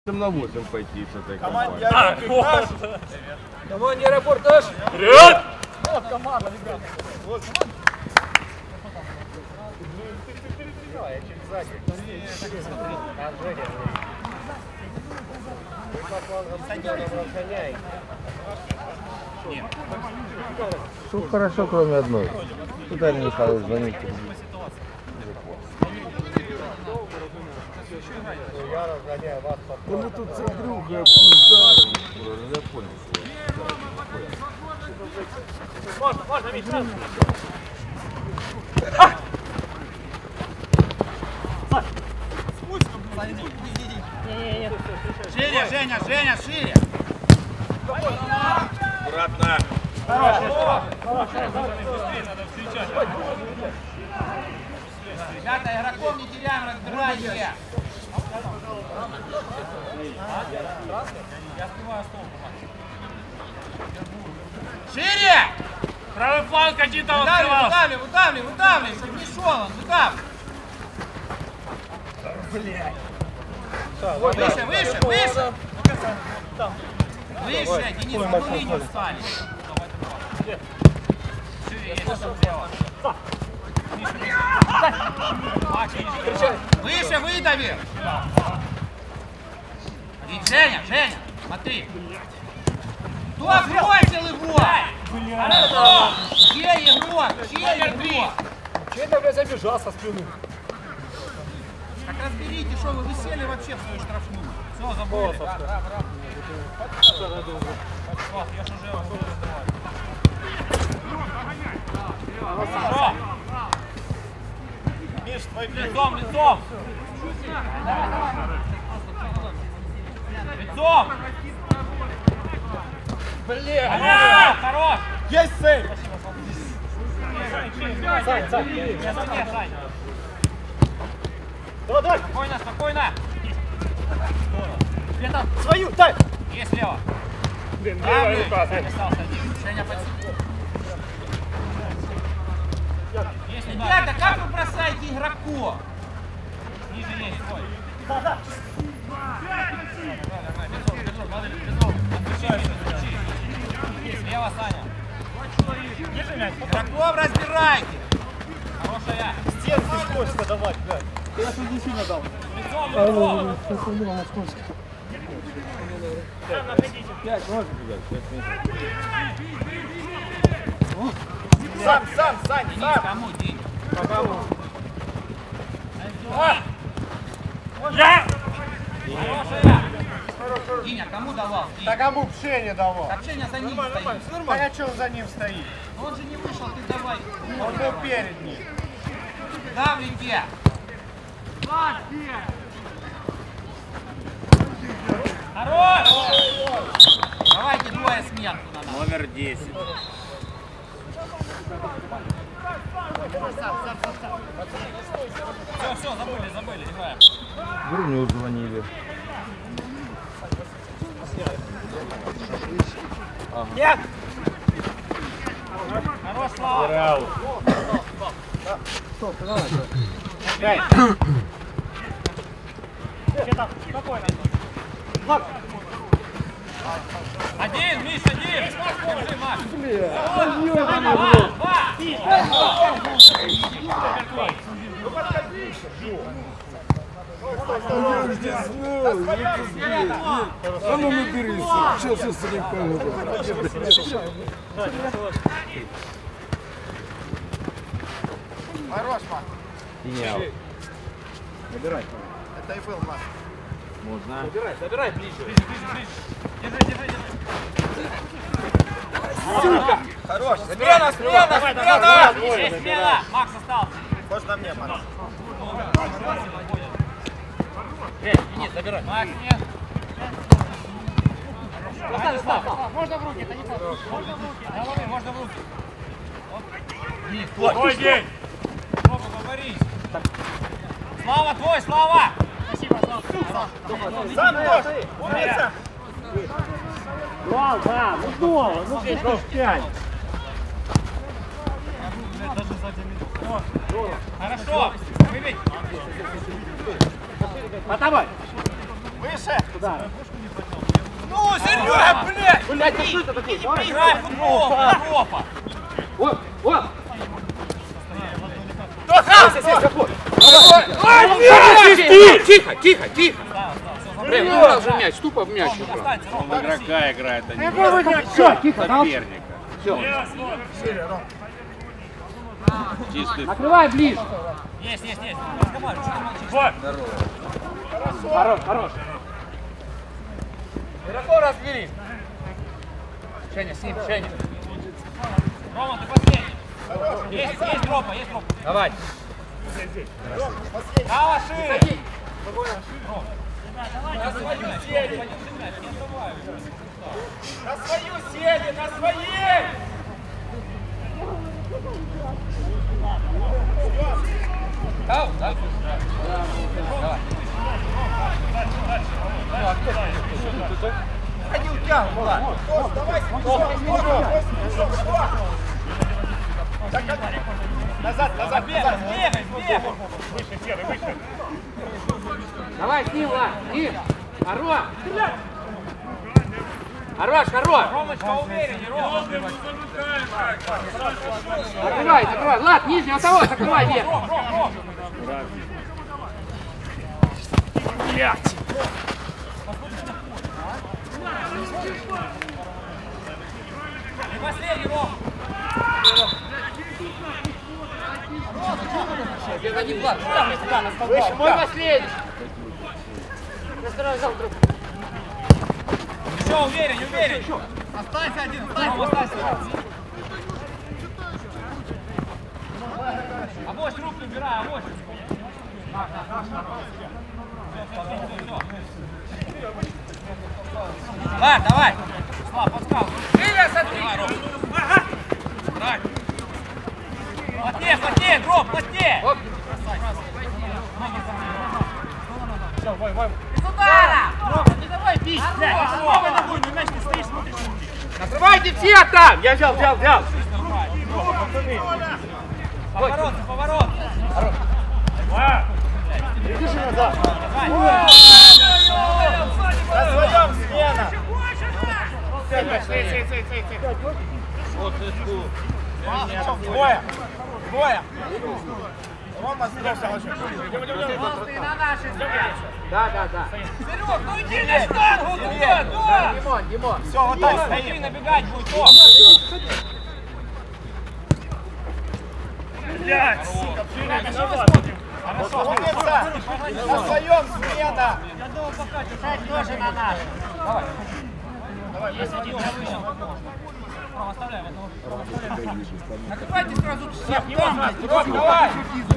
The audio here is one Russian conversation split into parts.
на 8 пойти с этой компанией. Команде репортаж. Вперед! Вот команда, ребята. Вот. Ты переживай, я через сзади. Все хорошо, кроме одной. Виталий Михайлович звонит. Я разгоняю вас по Да мы тут с Андрюхой обсуждаем. Я понял. Можно, Миш, можно. Шире, Женя, шире. Аккуратно. Ребята, игроков не теряем, разбирайте. Шире! Правый фланг один там открывался. Выдавливай, чтобы не шел он, выдавливай. Выше. Выше, Денис, в одну линию встали. Выше, выдави. Женя, смотри. Кто бросил его? Чей игрок? Чей-то, блядь, забежал со спины. Так разберите, что вы сели вообще в свою штрафную. Все, забыли. Я же уже Хорошо. Миш, твой Лицом. Блин. Хорош. Есть сейв! Сань. Давай! Спокойно. Где-то свою, дай! Есть слева. Блин, Правый. остался один. Женя, подсекай. Ребята, как вы бросаете игроков? Ниже есть, стой. Слева, Саня. Игроков разбирайте! Хорошая. Стенки хочется давать, блядь. Я тут не сильно дал. Лицом. Там находите. 5 можно бегать? 5 метров. Сам, Сань, Денис, кому, День? Кому? Я! Хорошая. Диня, кому давал? Динь? Так кому Пшене давал? Так Женя за ним стоит. Так а что он за ним стоит? Он же не вышел, ты давай. Он был перед ним. Давайте! Хорош! Давайте двое сменку на нас. Номер 10. Все, забыли, играем. Груню звонили. Нет! Хорош, Слава! Спокойно. Один, Миш, один! Держи, Маш! А ну наберись, сейчас я с ним поговорю. Хорош, Мак. Гениал. Набирай. Это и был Мак. Можно. Забирай ближе. Держи. Сука! Хорош! Смена! Есть смена! Макс остался. Можно мне, Мак. Денис, забирай. Макс, нет. Оставь, Слав. Можно в руки, это не плохо. Можно в руки. Твой день! Слава, говори. Слава твой, Слава! Спасибо, Слава. Сам тоже! Умница! Да, ну снова, ну здесь тоже 5. Хорошо! Выбить! Атамай! Выше! Ну, Серега, блядь! Блядь, ну что это такое? Играй в футбол, Европа! Вот, вот. Тихо, тихо, тихо! Прям, не играл же мяч, тупо в мяч. Игрока играет, а не Все, тихо, соперника. все. Чистый. Накрывай ближе. Есть, есть, есть! Разговаривай, что ты молчишь? Хорош, хорош. Широко разбери! Женя, с ним, Женя! Рома, ты последний! Есть дропа, есть дропа! Давай. Право шире! На свою сели, на своей! Дал, да? Ходи, утягивай, Влад. Давай, назад, назад, назад. Бегай! Давай, с ним, Влад, с ним. Хорош. Хорош, хорош. Ромочка, увереннее, Рома! Закрывай, закрывай. Влад, нижнего того, закрывай вверх. Ром! Блять. Не последний, Ром! Бегай, Влад! Сюда, на столба! Выше, мой последний. Все, уверен! Останься один, Ром, останься! Авось руку убирай, авось! Влад, давай! Слав, подсказывай! Шире, смотри! Плотнее, дроп, плотнее! Из удара! Рома, не давай бить! Правой ногой на мяч не стоишь, смотришь. Накрывайте все там. Я взял. Поворот! Держи назад. На своем смена. Двое. Рома, сдался. Да. Серег, ну иди на штангу туда, да! Димон. Все, вот так Смотри, стоим. набегать будет, то! Умница. На своем смена. Тоже на наш. Давай. Есть один, я вышел. Ром, оставляем этого. Накрывайте сразу всех, Ром, давай!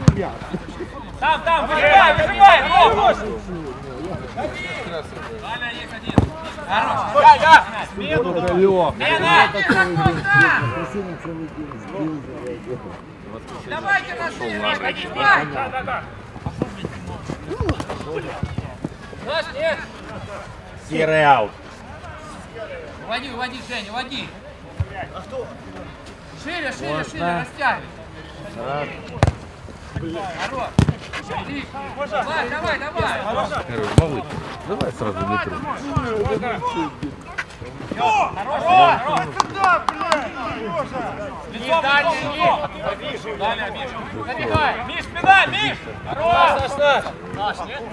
Там, выжимай, Ром! Далее есть один. Хорош. Да. Смена! Давайте расширим, давай! Наш нет! Серый аут. Уводи, Женя, уводи! Шире, растягивай! Хорош! Иди! Давай! Хорош, малыш. Давай сразу метро. Хорош! Лицо, Далее, Миш! Забегай! Миш, спина, Миш! Хорош! Наш, нет?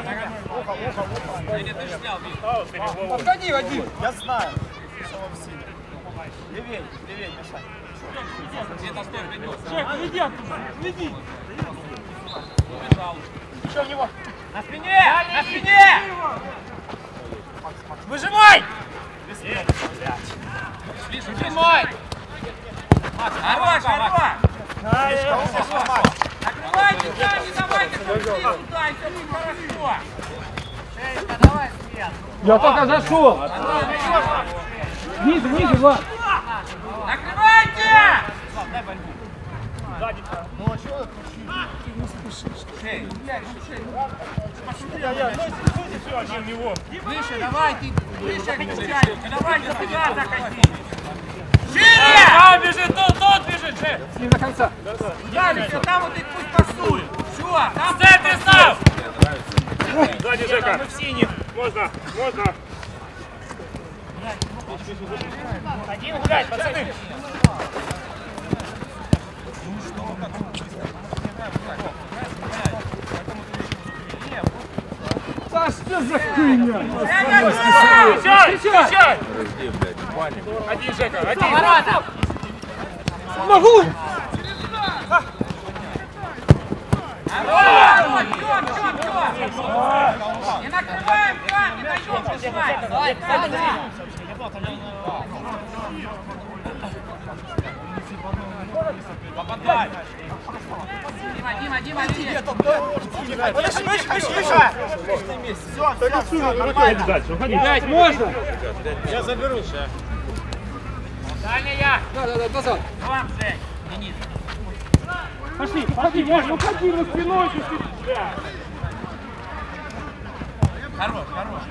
Нет, ты снял, Миш! Подходи, Вадим. Я знаю. Что вам сильно. Левей, мешай. Где-то стой, придет! Веди. Еще в него. На спине! Выжимай! Выжимай! Хорош! Накрывайте, да, не давайте туда, и все будет хорошо! Шейка, давай, Свет! Я только зашел. Ниже, Влад. Накрывайте! Дай борьбу. Выше, давай, ты выше к мячу. Давай, сюда заходи. Шире! Там бежит, тот бежит. С ним до конца. Далее, все, там вот и пусть пасует. Все, там В центре став. Сзади, Жека. Мы в синих. Можно. Один гулять, пацаны. Да что за хуйня? Встречай! Подожди, блядь, паник. Один, Жека, один. Могу! Не накрываем, не даем прижимать. Попадай! Дима, Уходи дальше, уходи. Пять, можно? Я заберу. Дальняя. Да, назад. Вам, Жень. Денис. Пошли, можно, уходи на спиной, чуть-чуть. Хорош.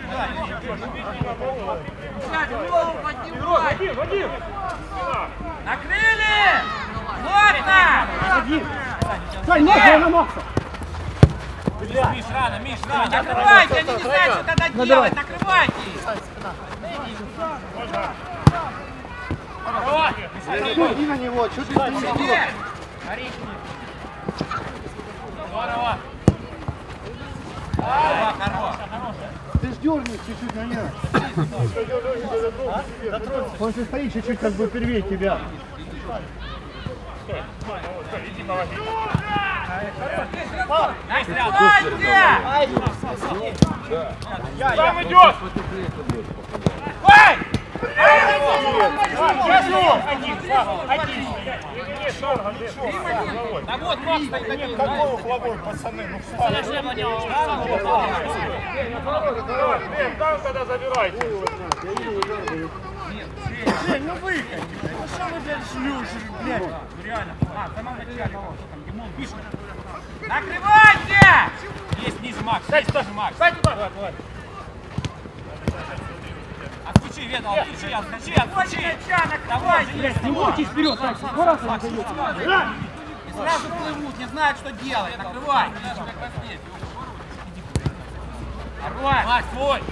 Один. Накрыли! Плотно! Сань, можно на Макса. Миш, рано. Накрывайте, они не знают, что тогда делать. Накрывайте! Иди на него, что ты там Сиди! Здорово. Ты ж дернись чуть-чуть на меня. Он же стоит чуть-чуть, как бы первее тебя. Иди, помоги. Накрывайте! Сам идет. Ой! Да вот, Макс стоит один. Какой угловой, пацаны? Ну Там тогда забирайте. Жень, ну выходи. Ну что вы, блядь, шлюши, блядь? Ну реально. В самом начале. Что там, Димон, пишет. Накрывайте! Есть ниже Макс. Есть тоже Макс. Давай. Отключи, Веда, отключи. Накрывайте! Не мучись вперед, так, скоро раз. И сразу плывут, не знают, что делать. Накрывай! Давай! Макс, твой.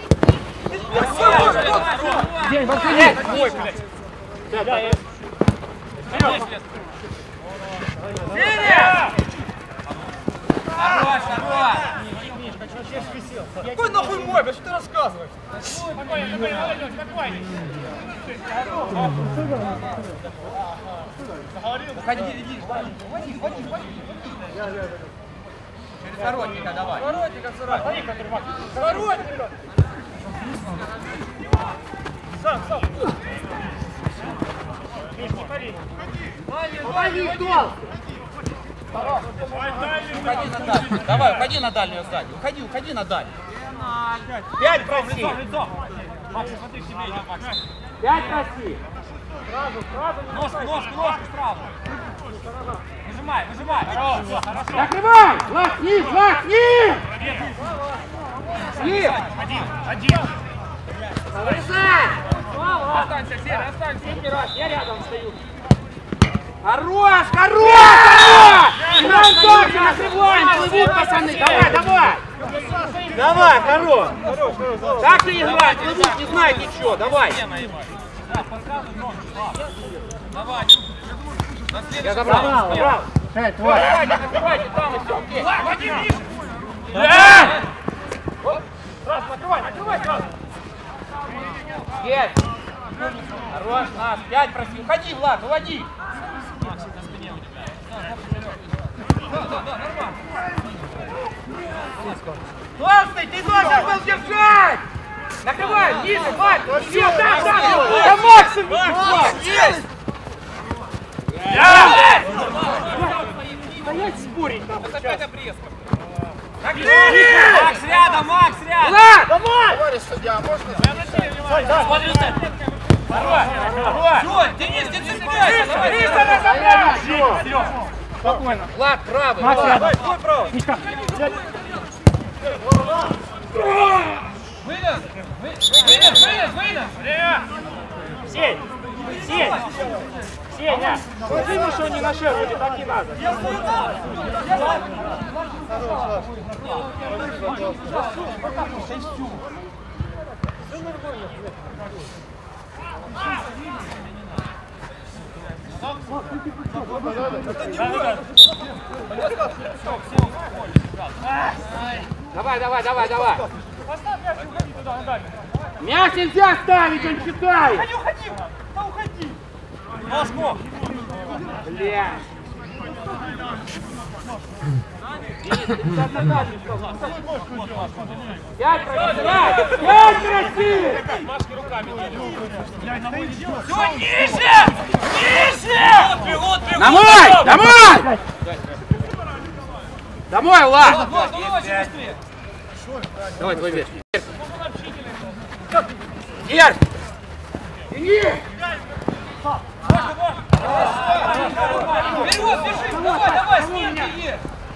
День, Василий. Твой, блядь. Синяя! Хорош! Какой нахуй мой, блядь, что ты рассказываешь? Спокойно. Через воротника давай. Давай, уходи на дальнюю сзади. Уходи на дальнюю. 5 проси! Макс, смотри, к тебе идет, Макс. 5 проси! Ножку сразу. Выжимай. Хорошо. Накрывай! Лохни! Один. Вырезай! Останься, Серый, я рядом стою. Хорош! Нам тоже накрываем! Плывут, пацаны! Давай! Давай, хорош! Так же играть! Плывут, не знают ничего! Давай! Давай. Я забрал! Давай, накрывайте там и все. Вадим, ниже. Раз, накрывай сразу. Есть! Хорош, нас! 5 проси! Уходи, Влад, уводи! Макс, на спине у тебя. Да, нормально. Толстый, ты должен был держать! Накрывай, ниже, Влад! Все, там! Да Макс! Есть! Стоять спорить там. Опять обрезка. Накрыли! Макс рядом! Влад! Товарищ судья, можно? Смотри, Давай. Все, Денис, ты цепляйся. Спокойно. Влад, правый! Макс, Влад. рядом. Твой правый. Мишка. Вынос. Сей. Сеня! Сеня! Вот видишь, что не на шеру, так не надо. Давай, давай, давай, давай. Мяч нельзя ставить, он читает. Да не уходи! Да уходи! Ножку! Бля. Пять красивее! Пять красивее! Машки руками. Все, ниже! Ниже! Домой! Домой! Домой, Влад! Давай, твой вес. Вверх! Тяни! Вперед, бежи, давай, давай, с ним беги.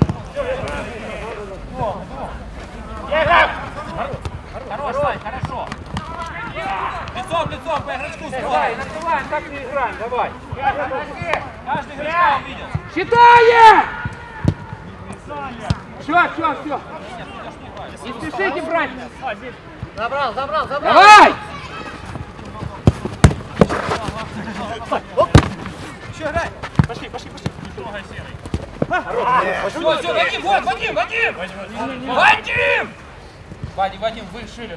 Хорош, Сань, хорошо. Лицом, лицом, по игрочку Давай, строй. накрываем, так не играем, давай. Каждый игрочка увидел. Считаем! Все. Не спешите брать. Забрал. Давай! Еще играй. Пошли. Все, Вадим, вот, Вадим! Вадим, вы шире.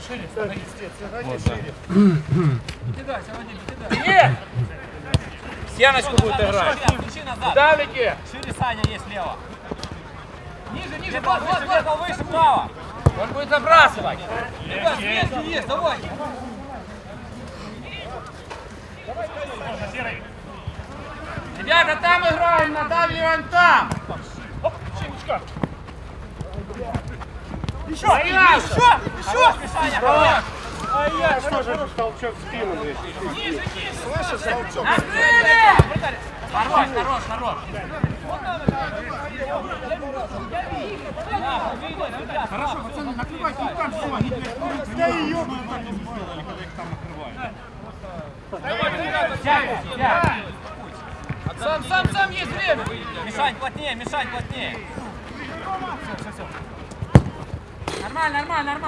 Кидайся, Вадим, кидай. Нет! Стеночку будет играть. Включи назад. Давайте! Шире Саня есть слева. Ниже, Влад, выше, вправо. Он будет забрасывать. Ребят, сверху есть, давай. Ребята, там играем, надавливаем там. Еще! Саня, хорош. А я что же толчок в спину здесь? Слышишь, толчок? Накрыли! Хорош. Хорошо, пацаны, накрывайте руками, все, они Да и ёбаный так не сделали, когда их там накрывают. Сам есть время. Мишань, плотнее. Нормально.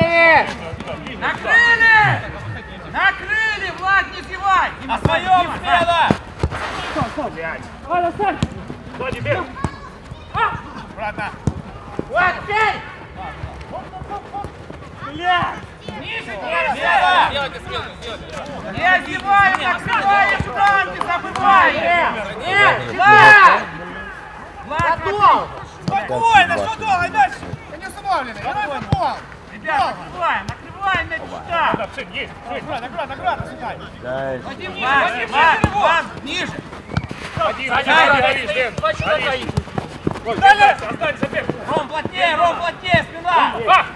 Накрыли, Влад, не зевай! На своем смело. Ладно, Сань! Сзади, бег! Обратно. Влад, пей! Не зеваем, накрываем штанги, забываем! Нет, Влад! Влад, готов! Спокойно, что долго, дальше? Да не остановлены, давай футбол. Ребята, накрываем на штанг! Да, Сень, есть! Аккуратно, сюда. Дальше. Влад, ниже! Один, дави, Дэн! Далее! Останься, бег! Ром, плотнее, спина.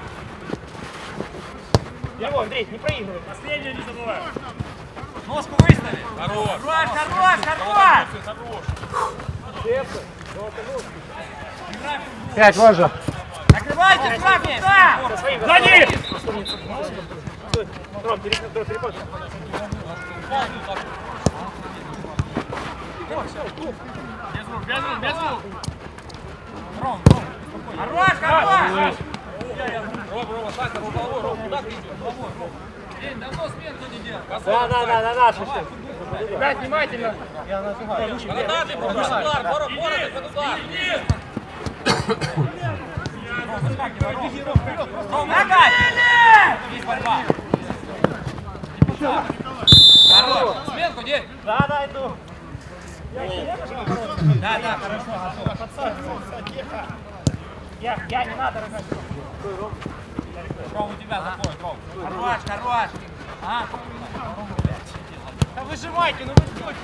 Его, Андрей, не проигрывай! Последнее не забывай! Ножку выстави. Хорош! 5 важно. Накрывайте, Влад, да! Сзади! Ром, переход. Без рук. Ром. Хорош! Рома, Сань, Ром, куда ты идешь? День, давно сменку не делал. Да, наша что. Ребят, внимательно! Бородатый, пробуешь удар, бородатый под удар. Ром, Накрыли! есть борьба. Хорош, сменку день. Да, иду. Да, хорошо. Тихо. Я не надо рыгать. Ром, у тебя заходит, Ром. Хорош! А? Да выжимайте, ну вы что?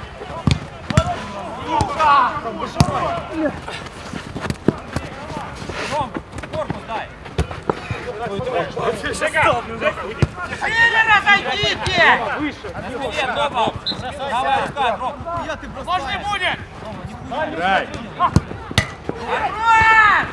Ром, корпус дай. Шага! Шире разойдите! Выше! На спине, топал. Давай, рука, Ром. Может не будет! Играй. Хорош!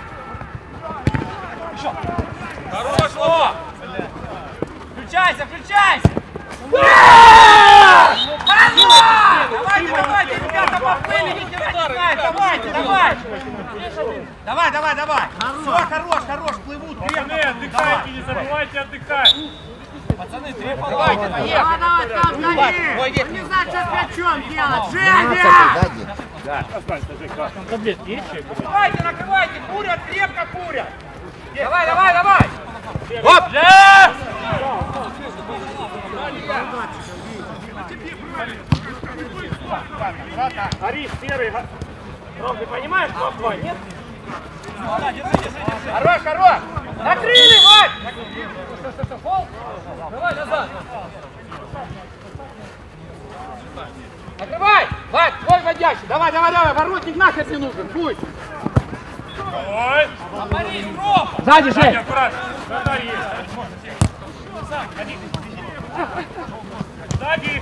Хорош, Ром. Включайся! Хорош! Давайте, ребята, поплыли, не теряйте, давайте. Давай. Все, хорош, плывут. Пацаны, отдыхайте, не забывайте отдыхать. Пацаны, 3 фола. Давайте, поехали. Давай, там, гони! Не знаю, что с мячом делать! Женя! Останься, Жек, да. Там таблетки есть? Давайте, накрывайте, курят, крепко курят. Давай. Оп! Ариш, серый. Ром, ты понимаешь, что твой, нет? Хорош. Накрыли, Вань. Давай назад. Накрывай. Вань, твой водящий. Давай. Воротник нахер не нужен. Пусть. Давай. Сзади, Сзади, Жень. аккуратно. Да, есть. Сзади.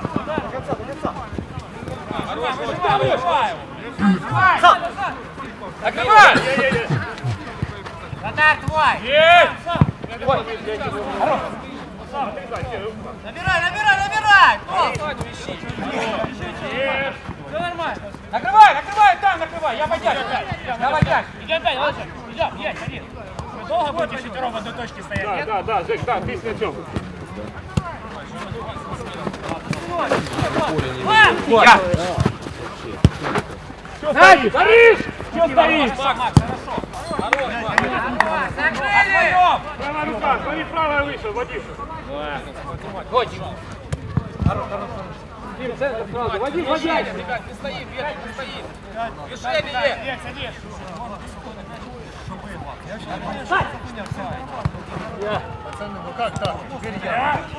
Накрывай. Вратарь твой! Есть. Набирай! Есть. Все нормально. Накрывай, накрывай. Я водящий. Иди опять, ладно? Идем, есть, один. Вы долго будете шестером в одной точке стоять? Да, Жек, да, ты с мячом. Что стоишь? Что стоишь? Правая рука, смотри, правая выше, Вадим. Вадим, Ребят, не стоим, не стоим. Движение. Пацаны, ну как так? Теперь я.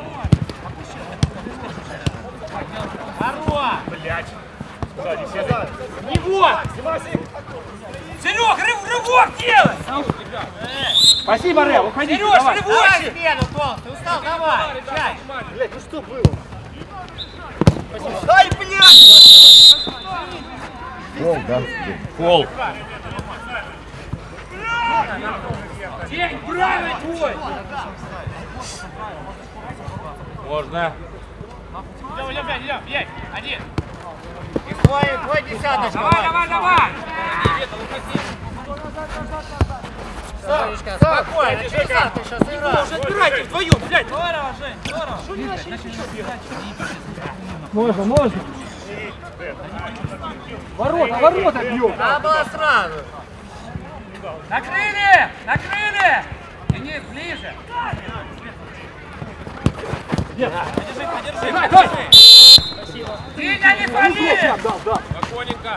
Блять. Сзади, сзади. Него! Серег, рывок делай! Спасибо, Рэм, уходи. Сереж, Давай рывочек! спину, толстый, устал, давай! Чай! Блять, ну что было? Ай, блядь! Гол, да? Фол. День правый твой! Можно. Идем, есть, один. И твой десяточка! Давай! Сонечка, спокойно, десятка сейчас играет! Отбирайте вдвоем, блядь! Здорово, Жень, здорово! Можно. Ворота бьют. Надо было сразу! Накрыли! Денис, ближе! Подержи! Диня, не пали! Спокойненько.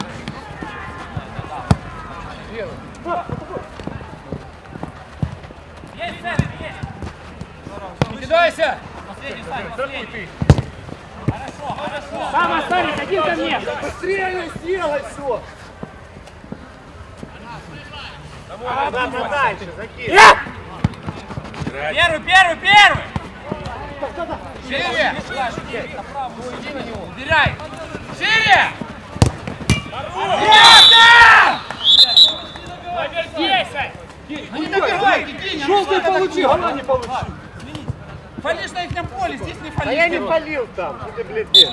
Есть, есть! Не кидайся! Последний ты! Хорошо! Сам останешь, один ко мне. Быстрее сделай все! Надо дальше, закинь! Первый! Шире! Убирай! Шире! Не добивайте, Диня! Желтый получил, гола не получил. Фалишь на ихнем поле, здесь не А фалишь. я не палил там, что ты, блядь, делаешь?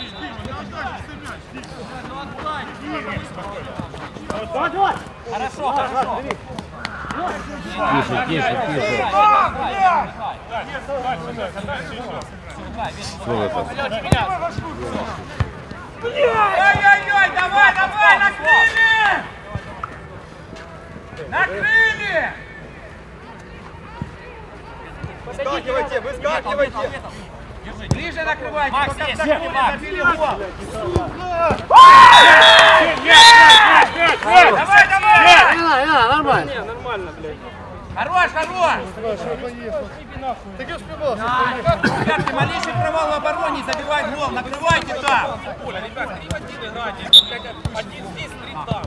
Хорошо. Тише. Что это? Ой-ой-ой, давай, накрыли! Выскакивайте! Ближе накрывайте, пока вдохнули, забили гол. Давай! Нормально! Нормально, блядь. Хорош! Ты где успевал? Ребятки, малейший провал в обороне, забивает гол, накрывайте там! Ребят, 3 в 1 играйте. Один здесь, 3 там.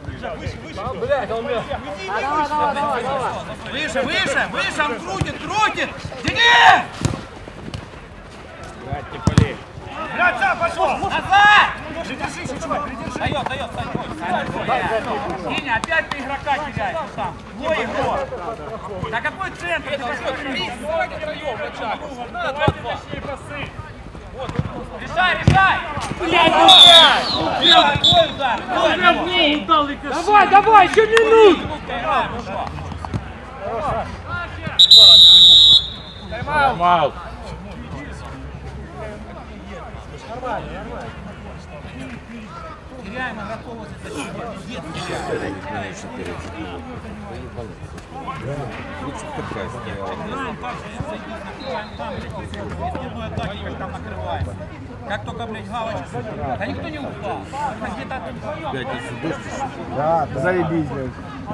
Выше, он крутит! Денис! Братца, пошел! Назад! Дает, Диня, опять ты игрока теряешь, что там? Твой игрок! На какой центр? Давайте втроем вначале. Надо 2-2. Решай! Давай, давай, еще минут! Тайм-аут. Теряем игроков вот это там накрывается. Как только, блядь, галочка. Да никто не упал. Где-то Да, заебись, блядь.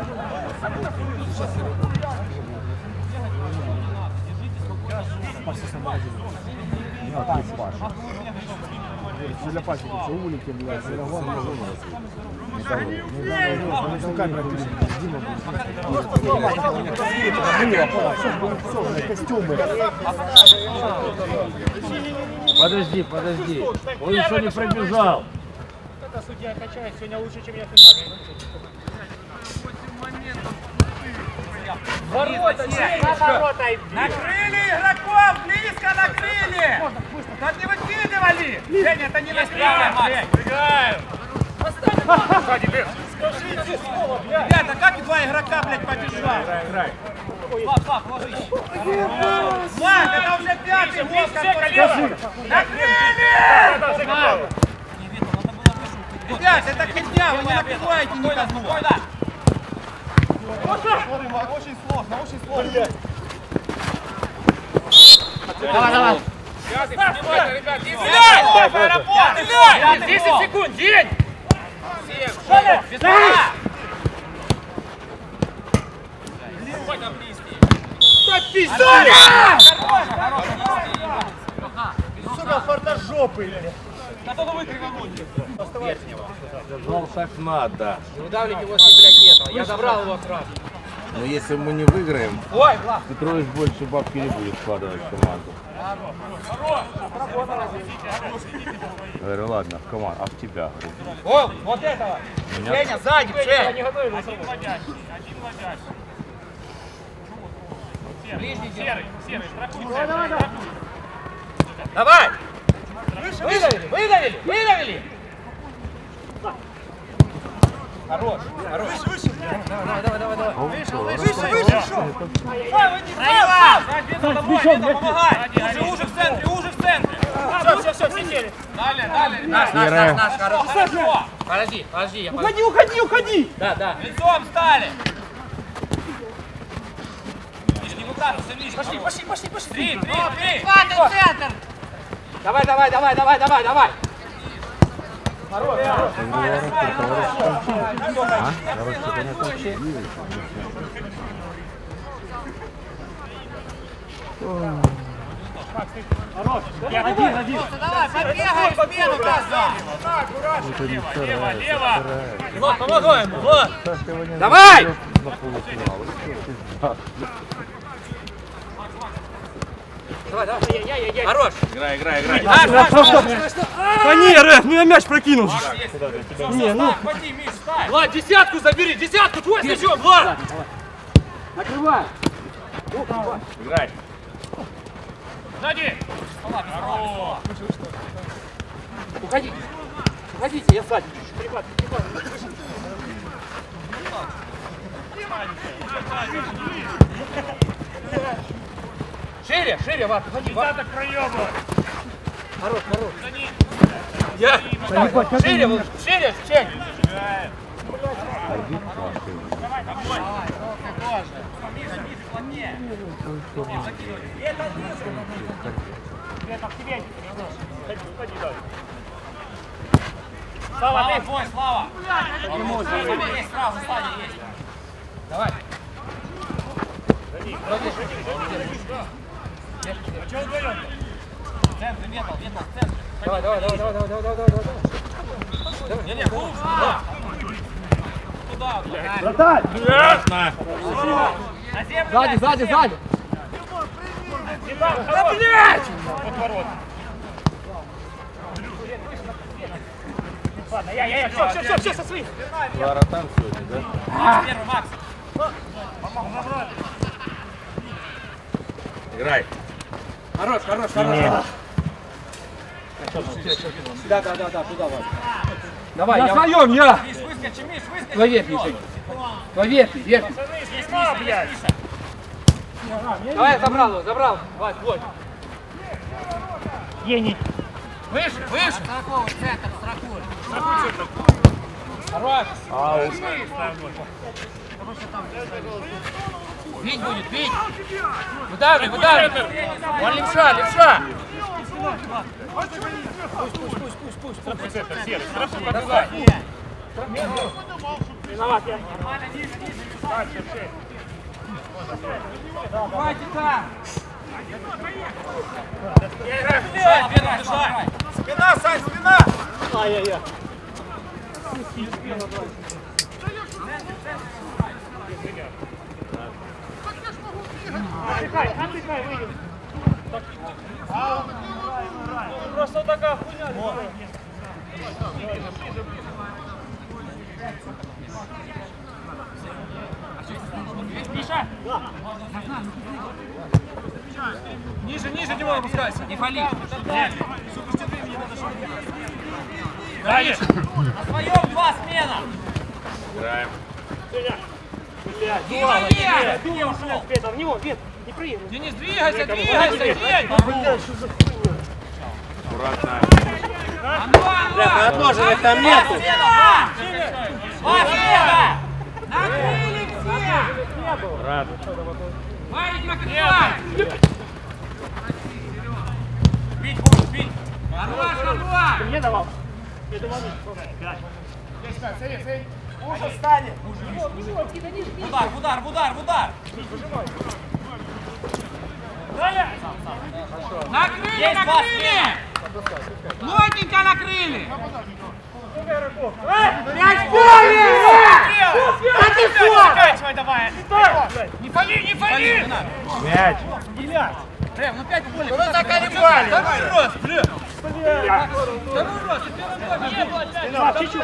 Все для пасеки, все улики, блядь, все равно. Камера пишет, Дима, костюмы. Подожди, подожди. Он еще не пробежал. Это судья качает сегодня лучше, чем я с нами. Ворота, накрыли игроков, близко накрыли! Да не выкидывали! Женя, это не накрыли! Играем! Ребята, как два игрока, блядь, побежал? Слав, ложись! Слав, это уже пятый гол, который... Накрыли! Ребят, это херня, вы не накрываете никого! Очень сложно, очень сложно. Давай, давай! Внимательно, ребят, 10 секунд, день! 7, 6, без Ой, там близкий. Да пиздец! Сука, фартажопы! Ну, так надо. Не удавливайте возле, блядь, этого. Я забрал его сразу. Но если мы не выиграем, Петрович больше бабки не будет вкладывать в команду. Говорю, ладно, в команду, а в тебя? О, вот этого! Женя, сзади, Я не Жень! готовил. Один вводящий. Серый, страхуй. Давай! Выдавили! Хорош! Выше! Проила! Помогай! Уже в центре! Все, все сели! Далее. Наш, хорошо! Подожди, я Уходи! Да. Лицом стали! Не выбрасывайся, ближе! Пошли! 3! Центр! Давай! Давай, побегай, смену газа! Лево. Вот, помогаем! Вот! Давай! Хорош! Играй. Да не, Рэф, ну я мяч прокинул. Ходи, Миш, ставь! Влад, десятку забери! Десятку! Твой стачок, Влад! Накрывай! Играй. Сзади. Уходите, я сзади. Шире, Влад, уходи. Так проебывай. Хорош. Шире, Жень! Слава, твой, Слава. Есть, сразу, сзади есть. Давай. А что вдвоем? В центре, метал, в центре. Давай. Не, глубже. Туда. На землю. Сзади. Да, блядь! Вот ворот. Ладно, я, все, со своих. Лара там сегодня, да? Первый, Макс. Играй. Хорош. Да, туда, Вадик. Давай, На своем, я! Выскочи, Миш, выскочи. Твой верхний, Жень. Твой верхний. Давай, забрал. Вась, вот. Ени. Выше. Страховый центр, страхуй. Хорош. Бить будет, бить. Выдавливай. Он левша. Пусть. Центр, серый. Страхуй, подбегай. Виноват я. Дальше, 6. Хватит-то. Спина, Сань, спина! Ай-яй-яй. Отдыхай, выйдем. Просто такая хуйня. Миша! Ниже, Димон, опускайся. Не фали. Дальше. На своем 2 смена. Играем. В него, Вет, не проехал. Денис, двигайся, день. Аккуратно. Отложенных там нет. 2 смена. Накрыли все. Аккуратно. Варик, накрывай. Бить. Хорош. Мне давал. Уже встанет! Удар. Накрыли. Плотненько накрыли. 5 Заканчивай давай. Не фали. Мяч. Ну 5 поле. Ну заколебали! Второй рост, Чуть-чуть.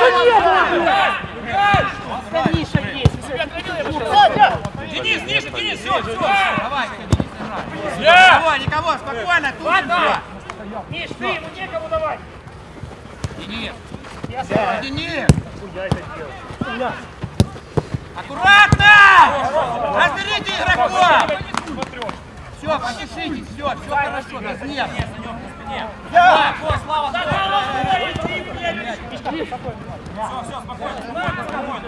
Денис, ниже, все. Давай, Денис, никого, спокойно, тут. Миш, ты, ему некому давать. Денис. Денис. Я это сделал. Аккуратно! Разберите игроков! Все, потешитесь, все хорошо, без нервов. Да, Слава, Все, спокойно.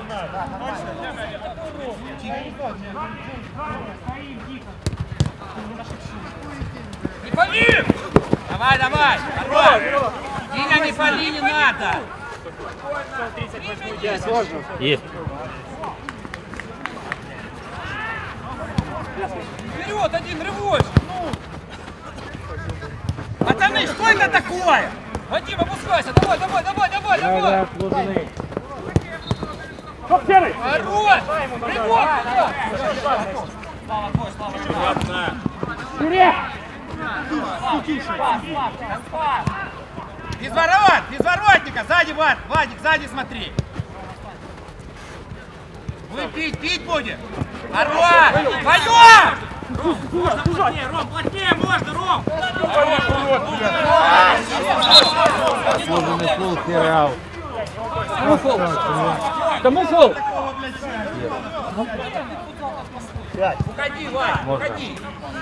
Не фали. Давай, хорош. Диня, не фали, не надо. Есть. Вперед, один рывочек. Пацаны, что это такое? Вадим, опускайся. Давай. Стоп, серый. Хорош. Рывок. Аккуратно. Без воротника, сзади, Вадик, сзади смотри. Вы пить будет. Хорош! Вдвоем! Плотнее можно, Ром! Сложенный фул, серый аут. Кому фол? Уходи, Вадик, уходи.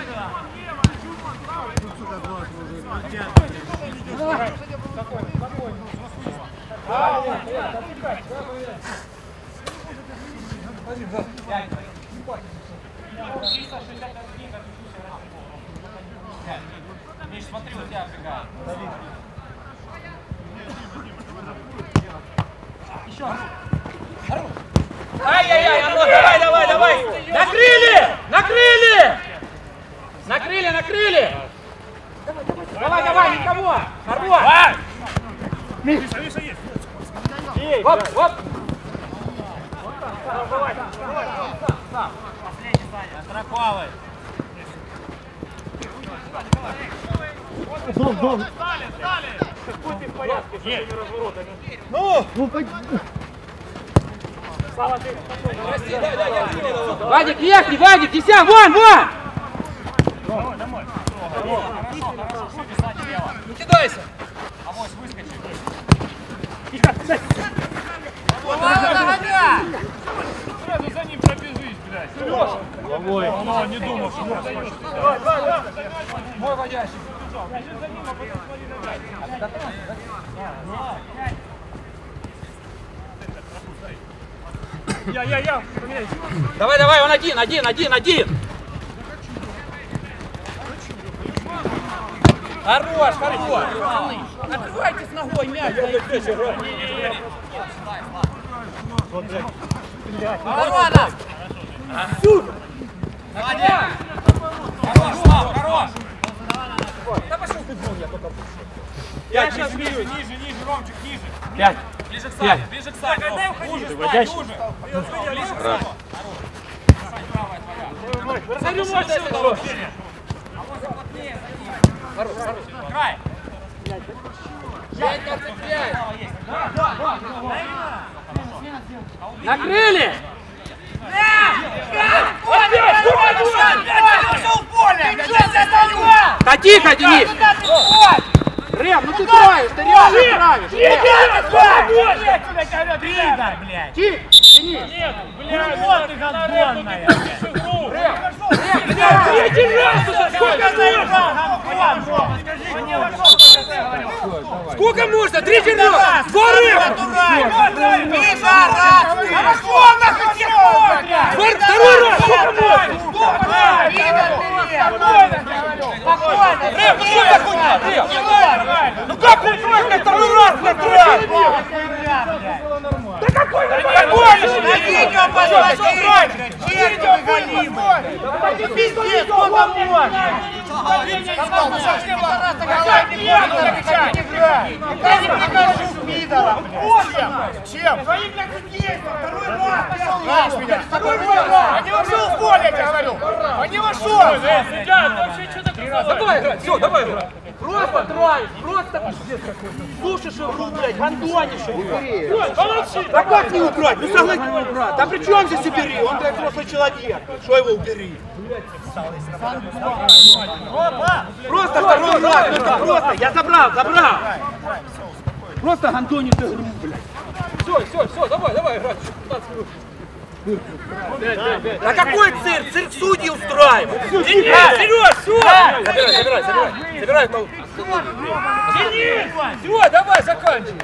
Миш, смотри, у тебя отбегает. Еще. Ай-яй-яй, Антон, давай! Накрыли! Давай, никого! Хорош! Миша есть. Оп. Последний, Саня, Страховый. Стали! Какой ты в порядке с этими разворотами? Слава, ты пошел. Вадик, ехни, Вадик, Десян, вон! Домой. Не кидайся! Авось, выскочи. Сразу за ним пробежишь, блядь. Он не думал, что проскочит. Мой водящий. Бежи за ним, а потом смотри на мяч. Я. Давай, он один. Хорош. Открывайте с ногой мяч. Ворона! Хорош! Да пошел ты вон, я только пошел. Я сейчас ниже, Ромчик, ниже. 5. Ближе к Сане, ближе к Сане. Уже, ближе к Сане. Смотрю, можно это. Хорош. Край. 5-25. Накрыли! Да тихо, Денис! Рэм, ну ты травишь, ты реально травишь! Тихо, Денис! Нет, блядь, вот ты гандонная. Третий раз уже! Сколько можно? Третий раз! Второй раз! Ну как он можно второй раз натрать? Да какой ты видео посмотри! Видео пиздец, сколько можно? Я не прикажу пидором, чем? Второй раз! Я не вошел в поле, я тебе говорю! Я не вошел! Давай играть, все, давай играть! Просто травишь, просто слушаешь игру, блядь, гандонишь его! Да как не убрать? Ну согласись! Да при чем здесь убери? Он, блядь, взрослый человек! Что его убери? Просто второй раз, просто! Я забрал! Просто гандонишь игру, блядь! Все, давай играть, 15 минут! Да какой цирк? Цирк судьи устраивает! Сереж, все! Забирай! Денис! Все, давай, заканчивай!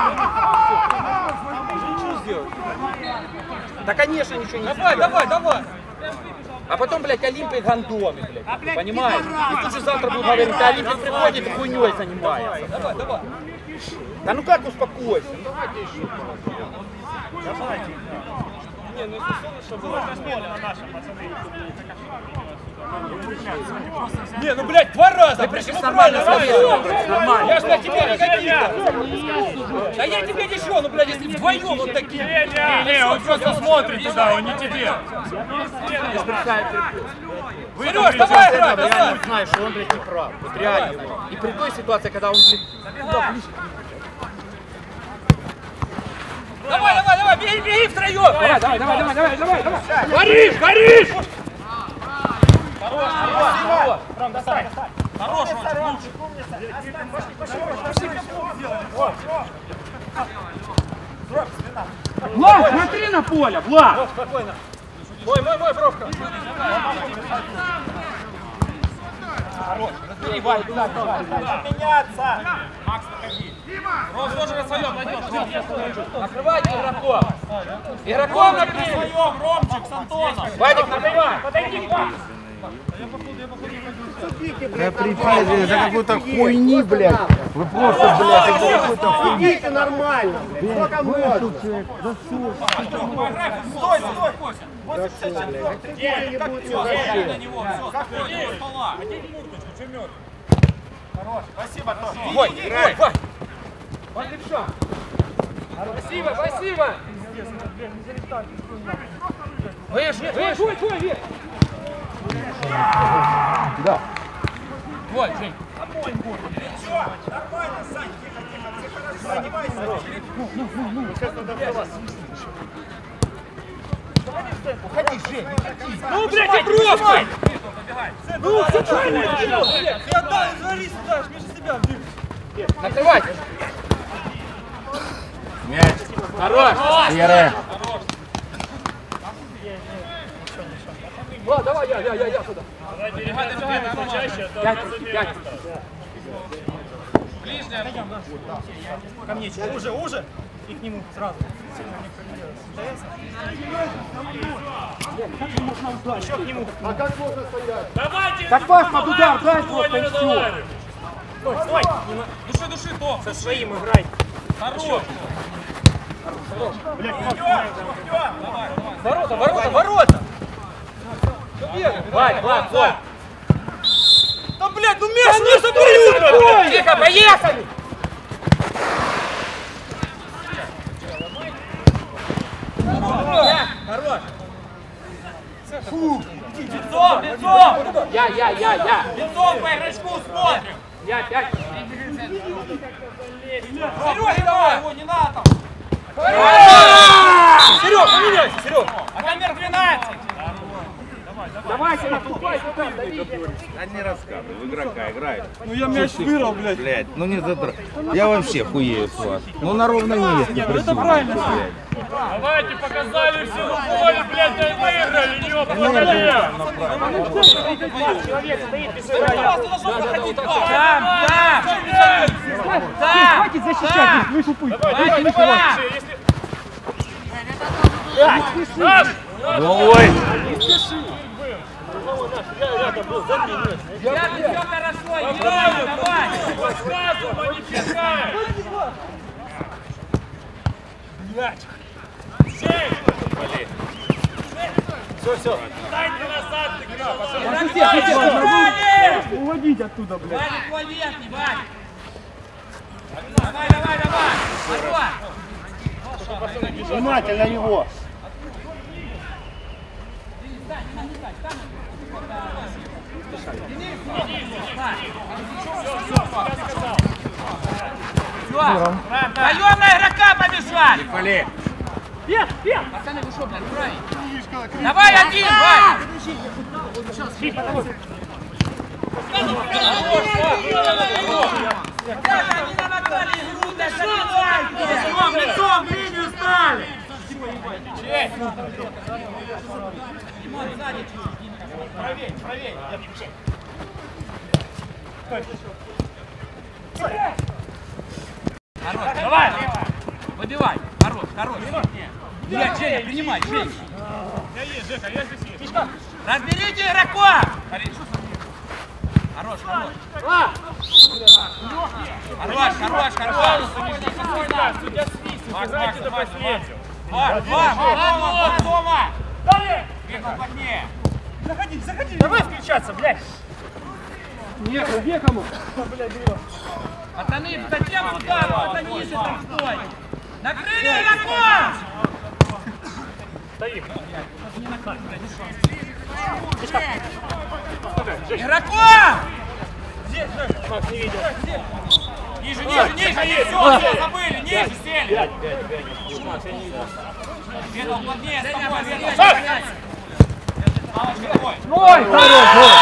Что сделать? Да, конечно, ничего не сделать. Давай! А потом, блядь, Олимпик гандоны, блядь. Понимаешь? И тут же завтра будут говорить, а Олимпик приходит и хуйней занимается. Давай. Да ну как успокойся? Ну давайте еще. Давайте. Не, ну если солнечно было, то поле на нашем, пацаны. Не, ну блядь, 2 раза! Почему нормально? Нормально. Я ж на тебя негативно. Да я тебе ничего, ну блядь, если вдвоем вот такие. Не, он просто смотрит туда, он не тебе. Сереж, давай играть, давай! Я знаю, что он, блядь, не прав. Вот реально. И при той ситуации, когда он, блядь, Давай, беги втроем! Давай! Горишь! Ром, достань. Хорош, Влад, смотри на поле, Влад! Спокойно. Мой, бровка! Хорош, разбери, Ваня, туда, меняться! Макс, выходи. Ром тоже на своем найдет. Накрывайте игроков! Игроков накрыли! Своем, Ромчик, с Антоном. Вадик, накрывай! Подойди, Макс. Да припиздили за какую-то хуйни, блядь. Вы просто, блядь, это какой-то хуйни. Идите нормально, блядь. Сколько можно? Стой! 84. Не будет На него, все, спокойно, у стола. Одень курточку, че мертв? Хорош, спасибо, Тош. Вой! Спасибо! Выше! Да. Вот, Жень. Нормально, Сань, тихо, занимайся. Сейчас надо вставать. Уходи, Жень, уходи. Ну, блядь, обровка! Ну, все правильно! Ты отдай, извали сюда, жми себя, Накрывайте. Мяч. Хорош. Серый. Влад, давай, я сюда. Пять. Ко мне, уже, и к нему сразу. Еще к нему. А как можно стоять? Давайте! Так пас под удар, дай просто и все. Стой! Души, топ! Со своим играй. Хорош! Блядь, Ворота! Влад. Да, блядь, ну мяч не заберут! Тихо, поехали! Хорош! Лицом! Я! Лицом по игрочку смотрим! Я 5. Серега, давай его, не надо там! Серег, поменяйся, Серег! А номер 12! Давай, Серег, тупай, дави. Да не рассказывай, в игрока играет. Ну я мяч вырвал, блядь. Блядь, ну не затра... Я вообще хуею с вас. Ну на ровном месте. Не, ну это правильно. блядь. Давайте, показали все на поле, блядь, и выиграли, ёпта, Человек стоит без Хватит защищать, вы тупые. Ой! все хорошо, Иван, давай! Рассказывай, а не чекай! Блядь! Все. Встаньте назад, игра! Уводить оттуда, блядь. Ваня, твой верхний, Ваня! Давай! Марго! Внимательно его. Даем на игрока побежать! Поле! Пацаны, вы что, блядь, правильно? Давай один, Ваня! Лицом в линию стали! Димон, сзади чуть-чуть. Правее. Хорош, давай! Выбивай! Хорош! Нет, Женя, принимай, Женя! Я есть, Жека, я здесь есть. Разберите игрока! Хорош! Судья свистит, играйте до последнего. Дома! Далее! Бегал плотнее! Заходи. Давай включаться, блядь. Некому. Пацаны, зачем туда? Вот они ищут там стой! Накрыли игрока! Стоим. Игрока! Макс не видел. Ниже, все, забыли, ниже сели! Бегал плотнее, с тобой, Ой, хорош.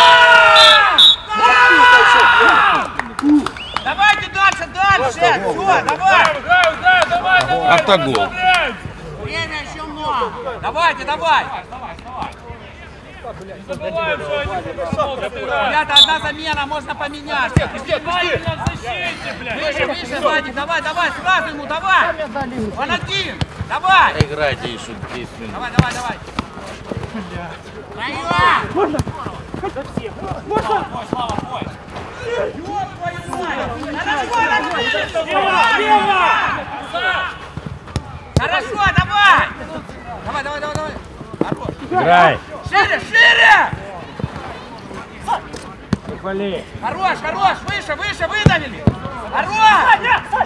Давайте дальше! Все, давай! Давай! Автогол. Время еще много! Давайте! Забываем, что они смотрят. Ребята, одна замена, можно поменять! Внимательно в защите, блядь! Выше, Владик, давай, сразу ему, давай! Он один! Давай! Играйте еще 10 минут. Давай! Можно? Слава, бой! Ёб твою мать! Хорошо, давай! Давай! Хорош! Играй! Шире! Поле! Хорош! Выше, выдавили! Хорош!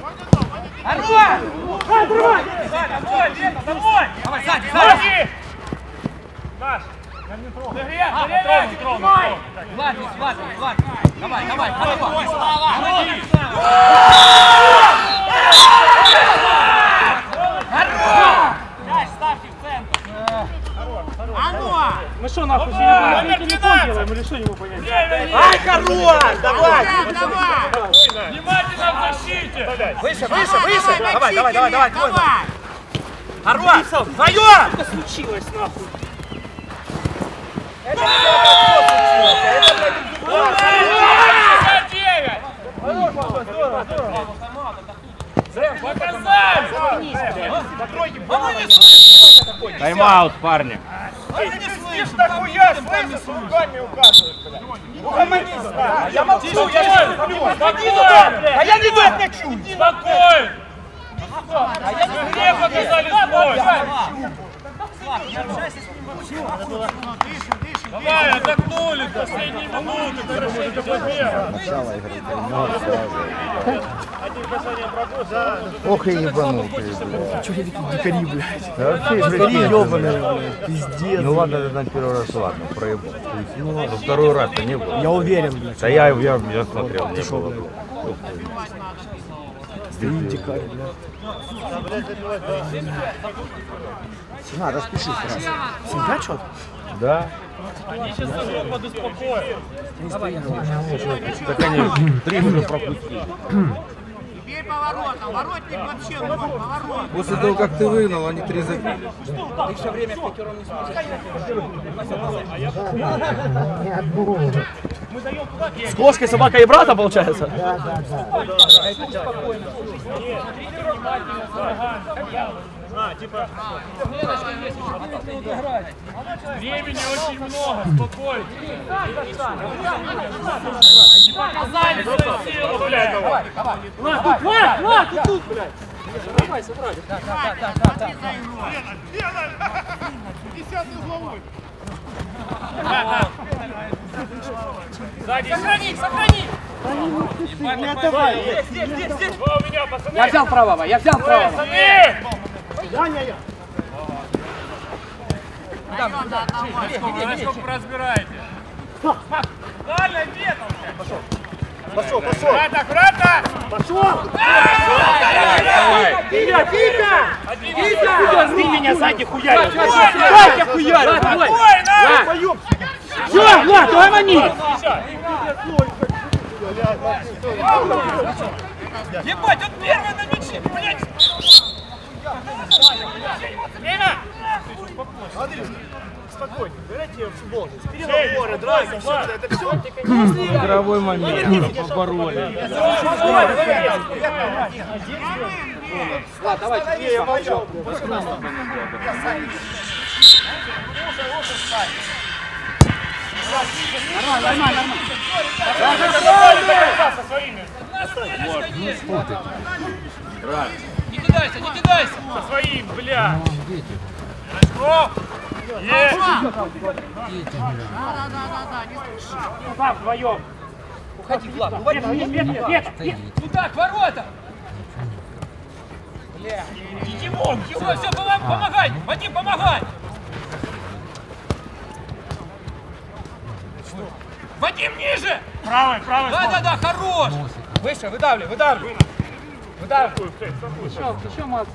Отрывай. Домой, Вета, домой! Давай, сзади! Наш! Влад! Давай, хорош! Ставьте в центр! Мы что, нахуй, телефон делаем или что, не могу понять? Ай, хорош! Давай! Внимательно! Выше, выше, выше! Давай, давай, давай, давай! Хорош! Вдвоем! Что случилось, нахуй? Это Тайм-аут, парни. Нахуя слышишь, руками указываешь, блядь. Угомонись, нахуй. Я молчу, я не люблю. а я не выпнячу! Спокойно! А я не мне показали злость! Давай, отдохнули, последние минуты, хорошо, Ох и ебанутые, блядь. Чё они такие дикари, блядь? Да вообще, Дикари блядь, ёбаные, блядь. Пиздец. Ну ладно, это на первый раз, ладно, проебал. Ну, второй раз-то не было. Я уверен, блядь. Да я смотрел, не было. Стоит дикарь, блядь. Сина, распишись сразу. Синка чё? Да. Они сейчас сразу подуспокоят. Так они 3 уже пропустили. Теперь поворотом. Воротник вообще ноль, поворот. После того, как ты выгнал, они 3 забили. Ты все время в пятером не смотришь. С кошкой, собакой и брата, получается? Времени очень много, спокойно. Не показали свою силу, блядь. Тут, блядь. Сзади. Сохрани, сохрани. Не отдавай. Здесь. Два у меня, пацаны. Я взял правого, я взял правого. Пацаны! Я. Вы сколько разбираете? Дальше, ветом. Пошел. Аккуратно! Пошел. Ты меня сзади хуяришь! Дай я хуярю. Спокойно! Все, Влад, давай мани. Ебать, он первый на мяче, блядь! Время! Смотри, спокойно. Берите в футбол. Переговоры, драка, все это все. Игровой момент. Побороли. Давай, Я молчу. нормально. Со своими. Не кидайся, не кидайся! Со своим, бля! Рожков! Есть! Да, не слышу. Там вдвоем! Уходи, Влад, уводи. Туда, к воротам! Димон! Все, помогай! Вадим, помогай! Вадим, ниже! Правый! Да, хорош! Выше, выдавливай. Еще, Макс.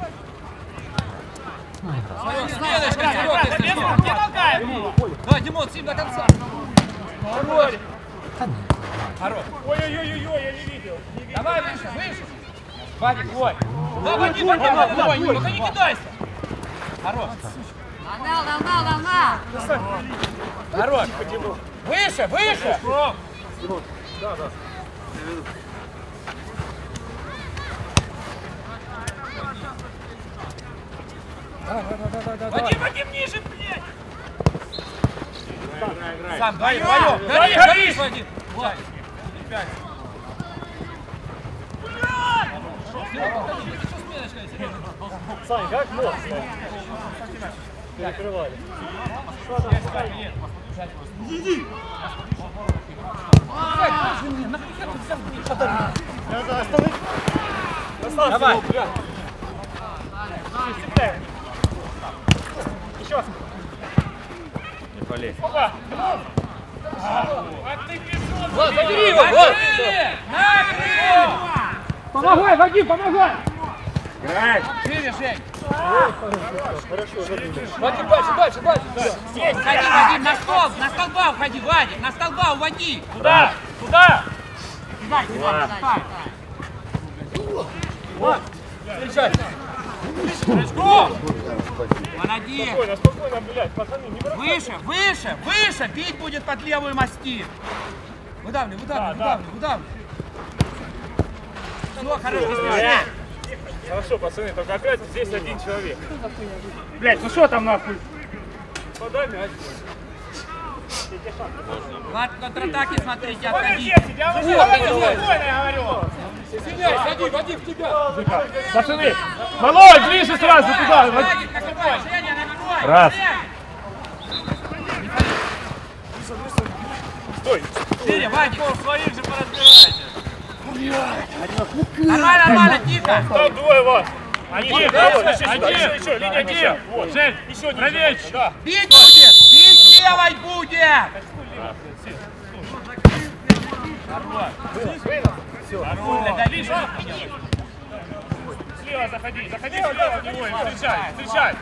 Сменочка, Серега, Не толкаем! давай, Димон, с ним до конца. Хорош. Ой-ой-ой, я не видел! Давай, выше. Вадик, ой. Да, Вадим, ой, только не кидайся. Хорош. Волна. Хорош. Выше. Вадим, ниже, блядь. Сам, вдвоем. Горишь, Вадим. Влад. Сань, как мог? Перекрывали. Давай. Еще! Не полезь. Опа! А ты пешел! Влад, забери его, Влад. Накрыл! Помогай, Вадим, помогай! Шире, Жень. Вадим, дальше. Здесь, ходи, Вадим, на столба уходи, Вадик, на столба уводи. Туда! Дай. Молодец! Спокойно, спокойно, блядь, пацаны, не бросайте. Выше, выше, выше! Бить будет под левую мастит! Выдавливай, выдавливай, выдавливай, выдавливай! Все, хорошо, Хорошо, пацаны, только опять здесь один человек. Блядь, ну что там нахуй? Подай мяч. Влад, контратаки, смотрите, отходите! Спокойно, я говорю. Синяй, сади, води в тебя. Пацаны, малой, ближе сразу туда. Вадик, накрывай, Женя, накрывай! Раз. Стой. Шире, Вадик! Своих же поразбирайте. Нормально, нормально, тихо! Там двое вас. Один, Еще, еще, линия один. мяча. Вот. Жень, Еще ниже. правее. Да. Бить будет! Бить левой будет! Слева заходи, заходи слева в него и встречай, встречай.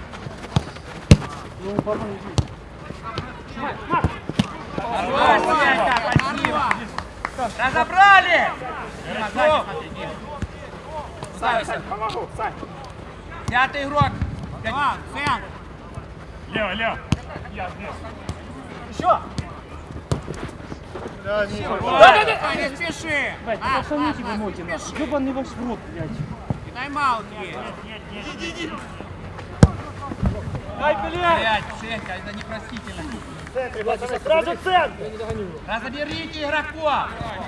Хорош, Женька, спасибо! Разобрали! Дима, сзади смотри, Дима. Сзади. Помогу, Сань. Пятый игрок. Лево, лево. Я здесь. Не спеши! Блядь, пацаны вы мойте нас. Ёбаный ваш в рот, блядь. Тайм-аут есть. Блядь, Женька, это непростительно. Сразу центр. Разоберите игроков.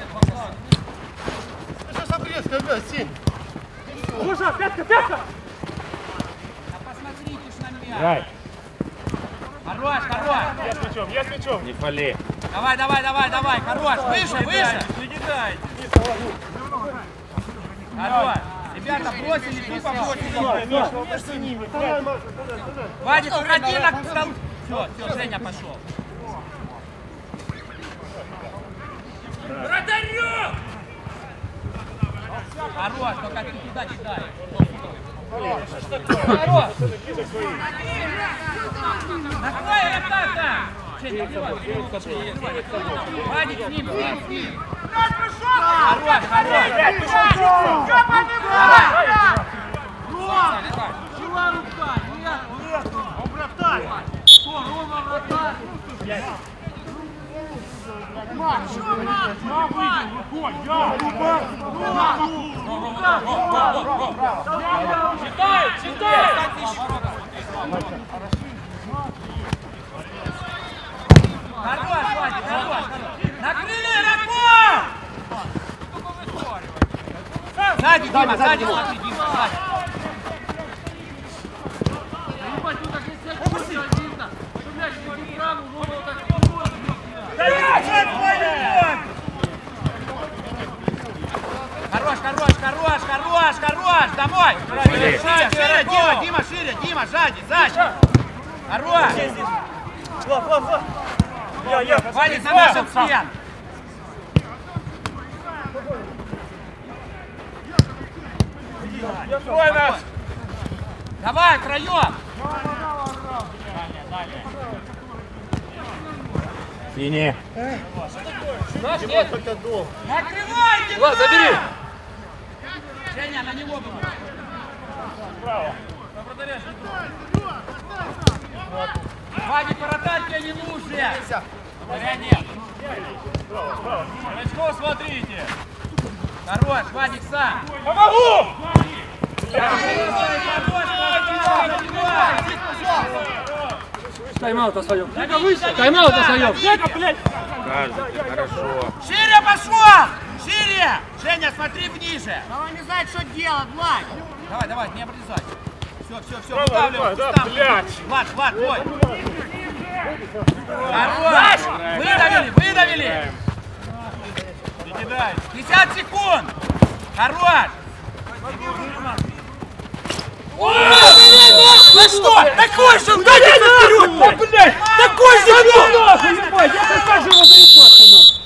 Слушай, пятка, пятка. А посмотрите ж на меня. Играй. Хорош, хорош. Я с мячом, я с мячом. Не фали. Давай, давай, давай, давай. Хорош. Выше, выше. Хорош. Ребята, бросили, тупо бросили. Вадик, уходи на стол. Все, Женя пошел. Вратарю! Хорош, только ты туда кидай. Хорош. Накрой ротата. Женя, открывай. Вадик, с ним. Хорош, хорош. Считай, считай! Хорош, Вадик, хорош. Накрыли игроков! Сзади, Дима, сзади, смотри, Дима, сзади. Хорош, хорош, хорош, хорош, хорош, домой! Шире, Дима, Дима, шире, Дима, сзади, сзади! Хорош! Вадик, на нашем свет! Стой нас. Давай, втроем! Синий. Накрывайте! Влад, забери! Женя, на него был. Вадик, вратарь тебе не нужен! Вратаря нет. Очко смотрите. Хорош, Вадик сам! Помогу! Тайм-аут остаем. Тайм-аут остаем. Каждый. Хорошо. Шире пошел! Шире! Женя, смотри вниже! Но он не знает, что делать, Влад. Давай, давай, не обрезай. Все, Давай, выдавливай, да, Густав. блядь. Влад, твой. Хорош! Выдавили, выдавили! Не кидай. 50 секунд! Хорош! Ну что? Такой же он годится вперед! Да, блядь! Такой же он! Я так же его заебаться,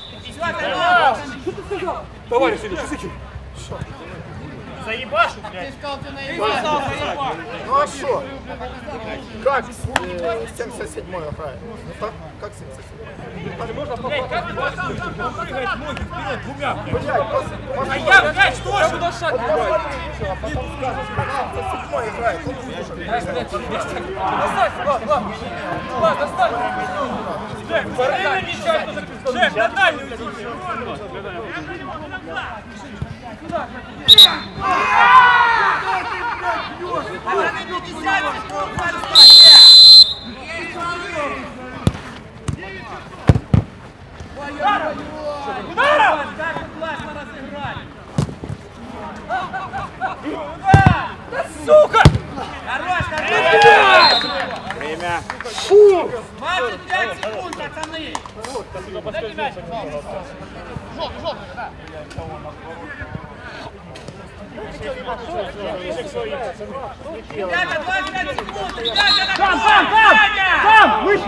Товарищ Ильич, Заебашу, блядь. Ну а что? Как 77-й играет? Ну так? Как сенсация? Можно попробовать. Он прыгает ноги вперед двумя. А я, блядь, что же? Куда шаг играет? Седьмой играет. Доставь. Джек, время мяча. Джек, на дальнюю уйди. Сука! Хорош, Время. 25 секунд, пацаны! Дайте мяч, пожалуйста. Желтый, да. Ребята, 25 секунд! Ребята, на Там! Выше!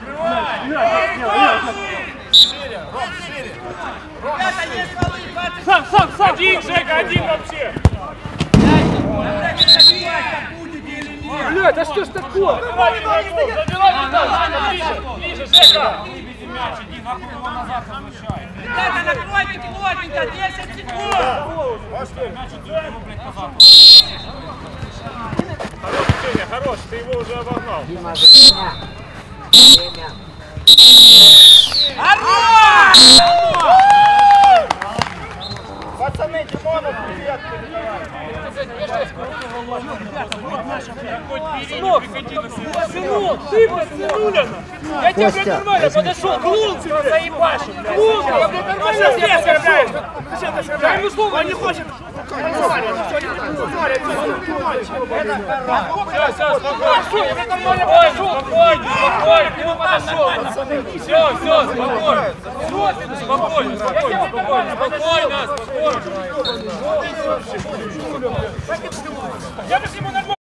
Ребята, есть голы! 20 Сам! Один, Жека, один вообще! Блядь, а что ж такое? Забивай ближе, Жека! Мяч, иди, нахуй его назад возвращай. Ребята, накройте плотненько! 10 секунд! Хорош, Женя, хорош, ты его уже обогнал. Пацаны, Димонов, привет! Сынок, ты, блядь, сынуля! Я тебе, блядь, нормально подошел, клоун, заебашил, блядь! Клоун, я, блядь, нормально оскорбляешь! Зачем ты оскорбляешь? Ему слово не хочет! Все, спокойно, я нормально подошел! Спокойно, к нему подошел! Все, спокойно, спокойно! Я бы с нему нормально...